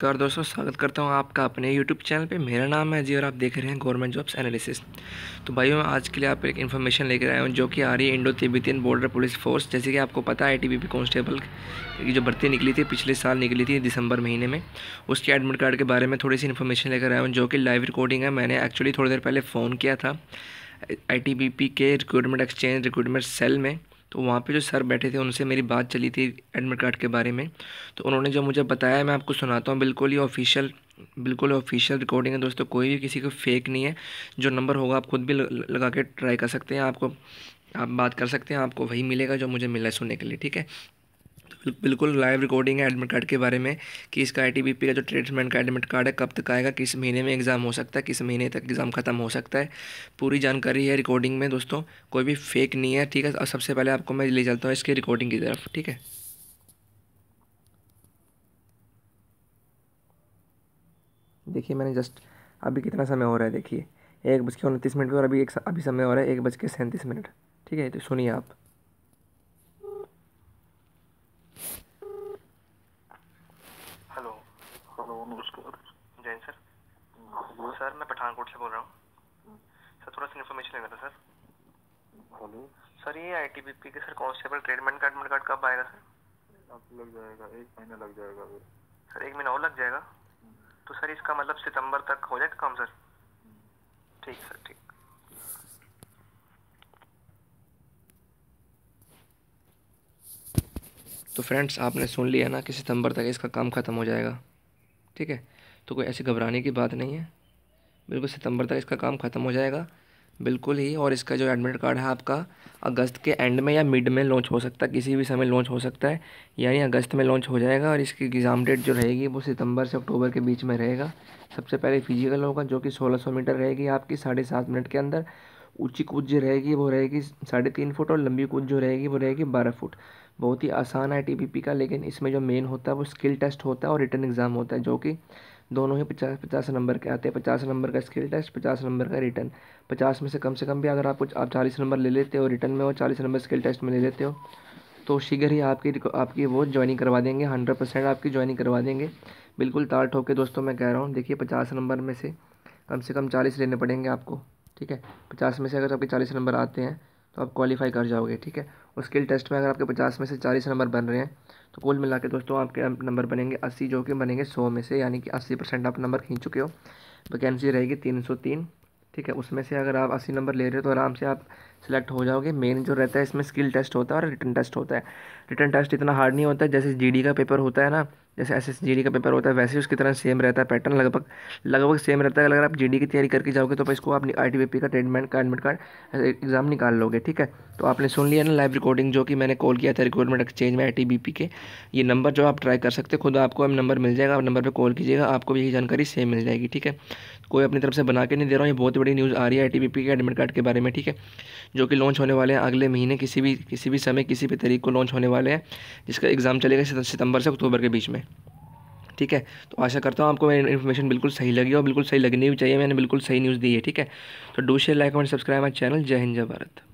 नमस्कार दोस्तों, स्वागत करता हूं आपका अपने यूट्यूब चैनल पे। मेरा नाम है अजय और आप देख रहे हैं गवर्नमेंट जॉब्स एनालिसिस। तो भाइयों, मैं आज के लिए आप एक इन्फॉर्मेशन लेकर आया हूं जो कि आ रही है Indo Tibetan border police force. जैसे कि आपको पता है, आईटीबीपी कांस्टेबल की जो भर्ती निकली थी पिछले साल निकली थी दिसंबर महीने में, उसके एडमिट कार्ड के बारे में थोड़ी सी इन्फॉर्मेशन लेकर आया हूँ जो कि लाइव रिकॉर्डिंग है। मैंने एक्चुअली थोड़ी देर पहले फ़ोन किया था आईटीबीपी के रिक्रूटमेंट एक्सचेंज रिक्रूटमेंट सेल में, तो वहाँ पे जो सर बैठे थे उनसे मेरी बात चली थी एडमिट कार्ड के बारे में। तो उन्होंने जो मुझे बताया मैं आपको सुनाता हूँ। बिल्कुल ऑफिशियल रिकॉर्डिंग है दोस्तों, कोई भी किसी को फेक नहीं है। जो नंबर होगा आप खुद भी लगा के ट्राई कर सकते हैं, आप बात कर सकते हैं, आपको वही मिलेगा जो मुझे मिला है सुनने के लिए। ठीक है, तो बिल्कुल लाइव रिकॉर्डिंग है एडमिट कार्ड के बारे में कि इसका आईटीबीपी का जो ट्रेड्समैन का एडमिट कार्ड है कब तक आएगा, किस महीने में एग्ज़ाम हो सकता है, किस महीने तक एग्ज़ाम ख़त्म हो सकता है। पूरी जानकारी है रिकॉर्डिंग में दोस्तों, कोई भी फेक नहीं है। ठीक है, और सबसे पहले आपको मैं ले चलता हूँ इसकी रिकॉर्डिंग की तरफ। ठीक है, देखिए मैंने जस्ट अभी कितना समय हो रहा है, देखिए 1:29 पर, और अभी समय हो रहा है 1:37। ठीक है, तो सुनिए आप। हेलो। हेलो, नमस्कार। जैन सर। हेलो। सर मैं पठानकोट से बोल रहा हूँ सर, थोड़ा सा इन्फॉर्मेशन लेना था सर। हेलो। सर ये आईटीबीपी के सर कांस्टेबल ट्रेडमैन का एडमिट कार्ड कब आएगा सर? अब लग जाएगा, 1 महीना लग जाएगा फिर। सर 1 महीना और लग जाएगा? तो सर इसका मतलब सितंबर तक हो जाएगा काम सर? ठीक सर, ठीक। तो फ्रेंड्स, आपने सुन लिया ना कि सितंबर तक इसका काम ख़त्म हो जाएगा। ठीक है, तो कोई ऐसी घबराने की बात नहीं है, बिल्कुल सितंबर तक इसका काम ख़त्म हो जाएगा, बिल्कुल ही। और इसका जो एडमिट कार्ड है आपका अगस्त के एंड में या मिड में लॉन्च हो सकता है, किसी भी समय लॉन्च हो सकता है, यानी अगस्त में लॉन्च हो जाएगा। और इसकी एग्ज़ाम डेट जो रहेगी वो सितंबर से अक्टूबर के बीच में रहेगा। सबसे पहले फिजिकल होगा जो कि 1600 मीटर रहेगी आपकी 7.5 मिनट के अंदर। ऊंची कूद जो रहेगी वो रहेगी 3.5 फुट, और लंबी कूद जो रहेगी वो रहेगी 12 फुट। बहुत ही आसान है टीपीपी का, लेकिन इसमें जो मेन होता है वो स्किल टेस्ट होता है और रिटन एग्ज़ाम होता है, जो कि दोनों ही 50-50 नंबर के आते हैं। 50 नंबर का स्किल टेस्ट, 50 नंबर का रिटन। 50 में से कम भी अगर आप 40 नंबर ले लेते हो रिटन में और 40 नंबर स्किल टेस्ट में ले लेते हो, तो शीघ्र ही आपकी वो ज्वाइनिंग करवा देंगे। 100% आपकी ज्वाइनिंग करवा देंगे, बिल्कुल ताल ठोक के दोस्तों मैं कह रहा हूँ। देखिए 50 नंबर में से कम 40 लेने पड़ेंगे आपको। ठीक है, 50 में से अगर आपके 40 नंबर आते हैं तो आप क्वालिफाई कर जाओगे। ठीक है, और स्किल टेस्ट में अगर आपके 50 में से 40 नंबर बन रहे हैं तो कुल मिला के दोस्तों आपके नंबर बनेंगे 80, जो कि बनेंगे 100 में से, यानी कि 80% आप नंबर खींच चुके हो। वैकेंसी रहेगी 303। ठीक है, उसमें से अगर आप 80 नंबर ले रहे हो तो आराम से आप सिलेक्ट हो जाओगे। मेन जो रहता है इसमें स्किल टेस्ट होता है और रिटन टेस्ट होता है। रिटन टेस्ट इतना हार्ड नहीं होता है, जैसे जीडी का पेपर होता है ना, जैसे एसएसजीडी का पेपर होता है वैसे ही उसकी तरह सेम रहता है। पैटर्न लगभग लगभग सेम रहता है। अगर आप जीडी की तैयारी करके जाओगे तो इसको आप आईटीबीपी का ट्रेडमैन का एडमिट कार्ड एग्ज़ाम निकाल लोगे। ठीक है, तो आपने सुन लिया ना लाइव रिकॉर्डिंग जो कि मैंने कॉल किया था रिक्रूटमेंट एक्सचेंज में आईटीबीपी के। ये नंबर जो आप ट्राई कर सकते हैं, खुद आपको नंबर मिल जाएगा, आप नंबर पर कॉल कीजिएगा, आपको भी यही जानकारी सेम मिल जाएगी। ठीक है, कोई अपनी तरफ से बना के नहीं दे रहा हूँ, ये बहुत बड़ी न्यूज़ आ रही है आईटीबीपी के एडमिट कार्ड के बारे में। ठीक है, जो कि लॉन्च होने वाले हैं अगले महीने, किसी भी समय किसी भी तारीख को लॉन्च होने वाले हैं, जिसका एग्ज़ाम चलेगा सितंबर से अक्टूबर के बीच में। ठीक है, तो आशा करता हूँ आपको मेरी इन्फॉर्मेशन बिल्कुल सही लगी और बिल्कुल सही लगनी भी चाहिए, मैंने बिल्कुल सही न्यूज़ दी है। ठीक है, तो do share, like, comment, subscribe my channel. जय हिंद, जय भारत।